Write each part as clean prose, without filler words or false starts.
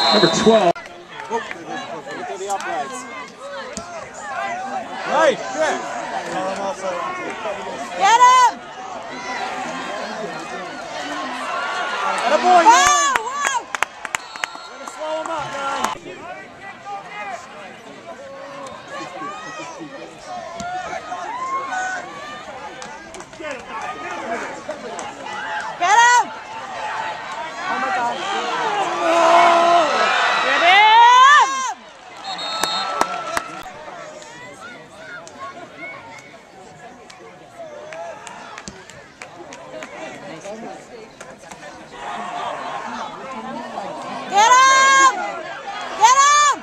Number 12. To the uprights. Nice kick. Get him! Attaboy, Whoa, man. whoa! Way to slow him up, man. Get him! Oh my God. Get him! Get him! Get him!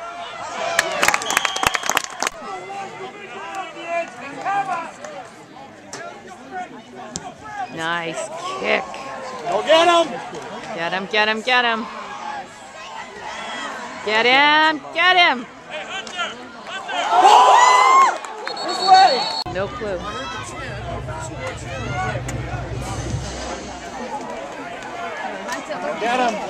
Nice kick. Go get him. Get him, get him, get him. Get him, get him. This way. No clue. Get him.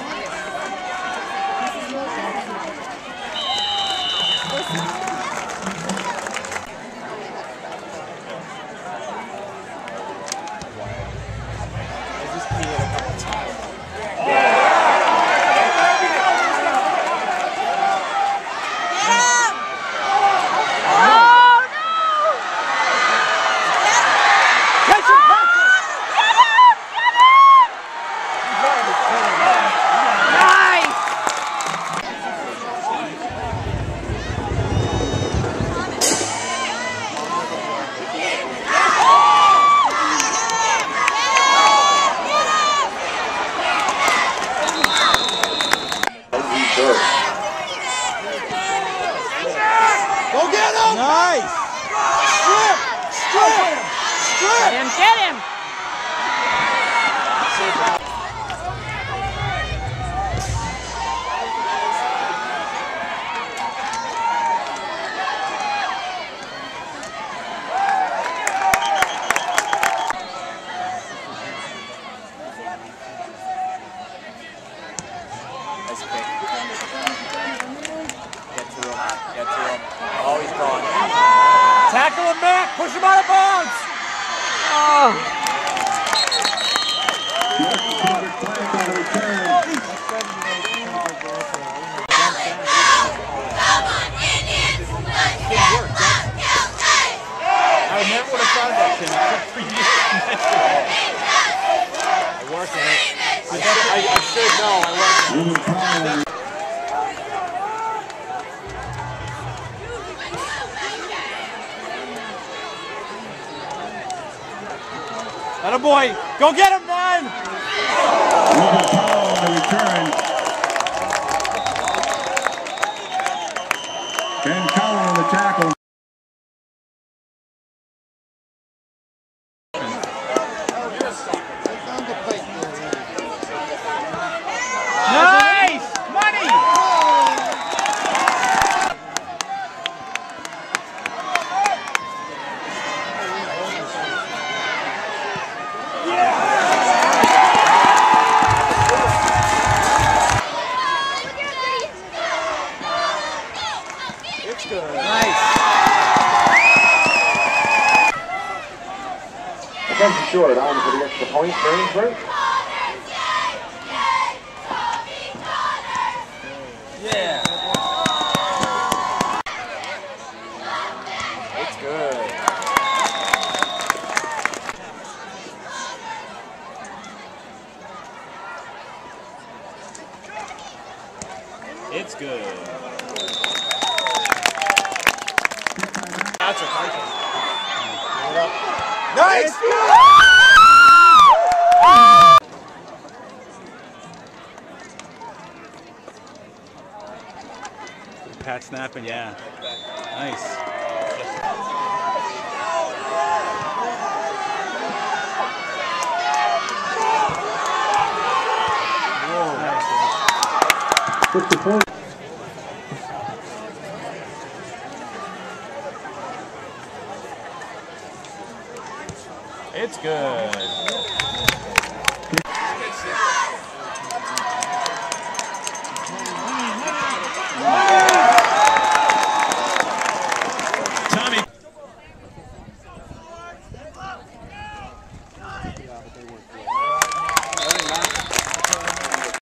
Go get him! Nice! Strip! Strip! Strip! Get him, get him! Nice kick. Get to him. Get to him. Oh, he's gone. Tackle him back! Push him out of bounds! Oh! I never would have thought of that, Tim. It took 3 years to mention it. I worked on it. I should know. I worked on it. Attaboy! Go get him, man! Ruben Powell on the return. Ben Cowan on the tackle. Nice! Money! It's good. Nice. Attention short, on for the extra point for Amesbury. Yeah. It's good. It's good. That's a fight. Nice! Pat snapping, yeah. Nice. Whoa. It's good.